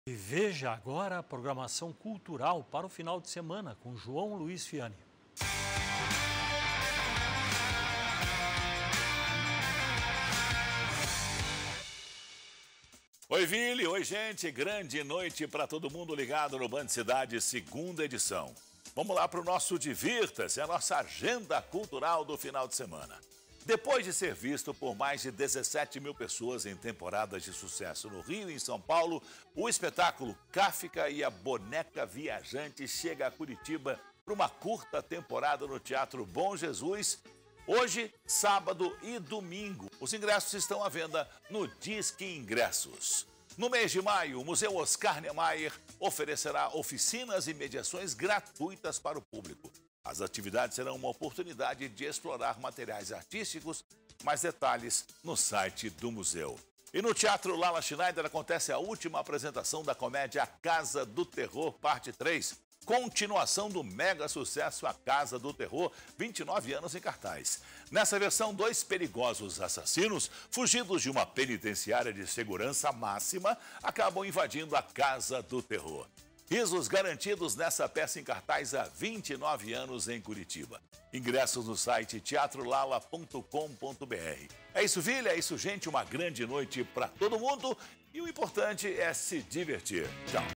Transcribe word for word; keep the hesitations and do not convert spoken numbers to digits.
E veja agora a programação cultural para o final de semana com João Luiz Fiani. Oi, Vili, oi, gente, grande noite para todo mundo ligado no Band Cidade, segunda edição. Vamos lá para o nosso Divirta-se, a nossa agenda cultural do final de semana. Depois de ser visto por mais de dezessete mil pessoas em temporadas de sucesso no Rio e em São Paulo, o espetáculo Kafka e a Boneca Viajante chega a Curitiba para uma curta temporada no Teatro Bom Jesus, hoje, sábado e domingo. Os ingressos estão à venda no Disque Ingressos. No mês de maio, o Museu Oscar Niemeyer oferecerá oficinas e mediações gratuitas para o público. As atividades serão uma oportunidade de explorar materiais artísticos. Mais detalhes no site do museu. E no Teatro Lala Schneider acontece a última apresentação da comédia A Casa do Terror, parte três. Continuação do mega sucesso A Casa do Terror, vinte e nove anos em cartaz. Nessa versão, dois perigosos assassinos, fugidos de uma penitenciária de segurança máxima, acabam invadindo a Casa do Terror. Risos garantidos nessa peça em cartaz há vinte e nove anos em Curitiba. Ingressos no site teatro lala ponto com ponto br. É isso, Vili, é isso, gente. Uma grande noite para todo mundo e o importante é se divertir. Tchau.